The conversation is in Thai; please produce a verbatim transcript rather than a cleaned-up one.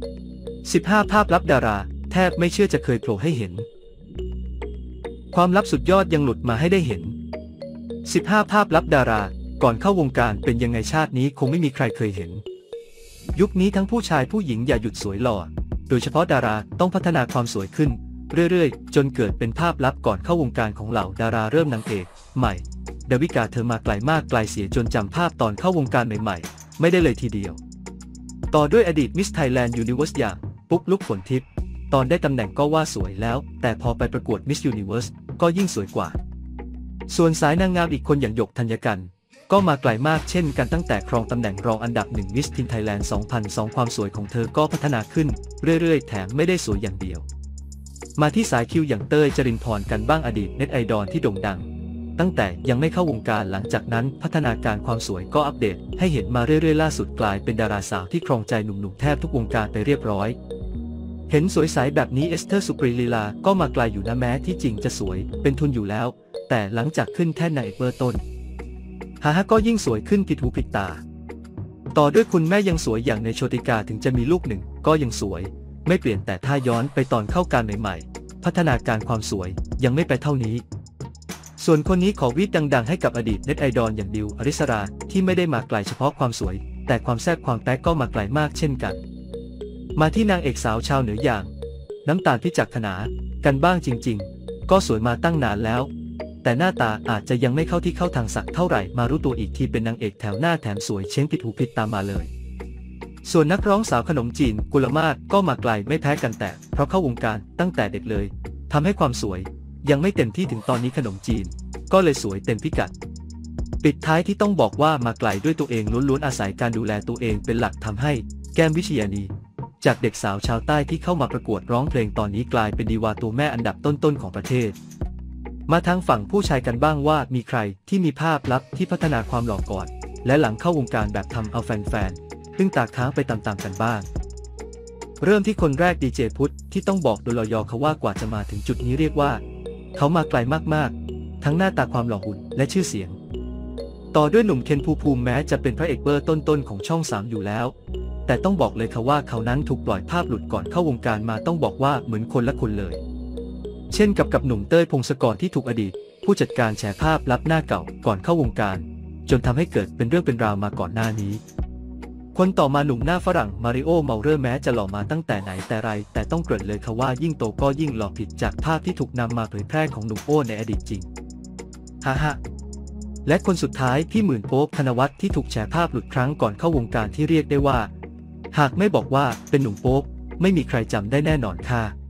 สิบห้า ภาพลับดาราแทบไม่เชื่อจะเคยโผล่ให้เห็นความลับสุดยอดยังหลุดมาให้ได้เห็นสิบห้า ภาพลับดาราก่อนเข้าวงการเป็นยังไงชาตินี้คงไม่มีใครเคยเห็นยุคนี้ทั้งผู้ชายผู้หญิงอย่าหยุดสวยหล่อโดยเฉพาะดาราต้องพัฒนาความสวยขึ้นเรื่อยๆจนเกิดเป็นภาพลับก่อนเข้าวงการของเหล่าดาราเริ่มนางเอกใหม่ดาวิกาเธอมาไกลมากไกลเสียจนจำภาพตอนเข้าวงการใหม่ๆไม่ได้เลยทีเดียวต่อด้วยอดีตมิสไทยแลนด์ยูนิเวอร์สอย่างปุ๊กลุกฝนทิพย์ตอนได้ตำแหน่งก็ว่าสวยแล้วแต่พอไปประกวดมิสยูนิเวอร์สก็ยิ่งสวยกว่าส่วนสายนางงามอีกคนอย่างหยกธัญกันก็มาไกลมากเช่นกันตั้งแต่ครองตำแหน่งรองอันดับหนึ่งมิสทีนไทยแลนด์สองพันสองความสวยของเธอก็พัฒนาขึ้นเรื่อยๆแถมไม่ได้สวยอย่างเดียวมาที่สายคิวอย่างเต้ยจรินพรกันบ้างอดีตเน็ตไอดอลที่โด่งดังตั้งแต่ยังไม่เข้าวงการหลังจากนั้นพัฒนาการความสวยก็อัปเดตให้เห็นมาเรื่อยๆล่าสุดกลายเป็นดาราสาวที่ครองใจหนุ่มๆแทบทุกวงการไปเรียบร้อยเห็นสวยใสแบบนี้เอสเธอร์สุปรีลีลาก็มาไกลอยู่นะแม้ที่จริงจะสวยเป็นทุนอยู่แล้วแต่หลังจากขึ้นแท่นนางเอกเบอร์ต้นฮาฮะก็ยิ่งสวยขึ้นผิดหูผิดตาต่อด้วยคุณแม่ยังสวยอย่างในโชติกาถึงจะมีลูกหนึ่งก็ยังสวยไม่เปลี่ยนแต่ถ้าย้อนไปตอนเข้าการใหม่ๆพัฒนาการความสวยยังไม่ไปเท่านี้ส่วนคนนี้ขอวีดดังๆให้กับอดีตเน็ตไอดอลอย่างดิวอริสราที่ไม่ได้มาไกลเฉพาะความสวยแต่ความแซ่บความแป๊กก็มาไกลมากเช่นกันมาที่นางเอกสาวชาวเหนืออย่างน้ำตาลพิจักขณากันบ้างจริงๆก็สวยมาตั้งนานแล้วแต่หน้าตาอาจจะยังไม่เข้าที่เข้าทางสักเท่าไหร่มารู้ตัวอีกทีเป็นนางเอกแถวหน้าแถมสวยเช้งผิดหูผิดตามาเลยส่วนนักร้องสาวขนมจีนกุลมาศก็มาไกลไม่แพ้กันแต่เพราะเข้าวงการตั้งแต่เด็กเลยทำให้ความสวยยังไม่เต็มที่ถึงตอนนี้ขนมจีนก็เลยสวยเต็มพิกัดปิดท้ายที่ต้องบอกว่ามาไกลด้วยตัวเองล้วนๆอาศัยการดูแลตัวเองเป็นหลักทำให้แก้มวิชญานีจากเด็กสาวชาวใต้ที่เข้ามาประกวดร้องเพลงตอนนี้กลายเป็นดีวาตัวแม่อันดับต้นๆของประเทศมาทางฝั่งผู้ชายกันบ้างว่ามีใครที่มีภาพลับที่พัฒนาความหล่อก่อนและหลังเข้าวงการแบบทำเอาแฟนๆซึ่งตาค้างไปตามๆกันบ้างเริ่มที่คนแรกดีเจพุทธที่ต้องบอกโดยลอยเขาว่ากว่าจะมาถึงจุดนี้เรียกว่าเขามาไกลมากๆทั้งหน้าตาความหล่อหุ่นและชื่อเสียงต่อด้วยหนุ่มเคนภูมิภูมิแม้จะเป็นพระเอกเบอร์ต้นๆของช่องสามอยู่แล้วแต่ต้องบอกเลยค่ะว่าเขานั้นถูกปล่อยภาพหลุดก่อนเข้าวงการมาต้องบอกว่าเหมือนคนละคนเลยเช่นกับกับหนุ่มเต้ยพงศกรที่ถูกอดีตผู้จัดการแชร์ภาพลับหน้าเก่าก่อนเข้าวงการจนทำให้เกิดเป็นเรื่องเป็นราวมาก่อนหน้านี้คนต่อมาหนุ่มหน้าฝรั่งมาริโอเมาเรอร์แม้จะหล่อมาตั้งแต่ไหนแต่ไรแต่ต้องเกริ่นเลยค่ะว่ายิ่งโตก็ยิ่งหล่อผิดจากภาพที่ถูกนำมาเผยแพร่ของหนุ่มโอ้ในอดีตจริงฮ่าฮ่าและคนสุดท้ายพี่หมื่นโป๊ปธนวัฒน์ที่ถูกแชร์ภาพหลุดครั้งก่อนเข้าวงการที่เรียกได้ว่าหากไม่บอกว่าเป็นหนุ่มโป๊ปไม่มีใครจำได้แน่นอนค่ะ